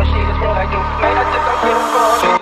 machine is more like you. Man, I just don't give a fuck.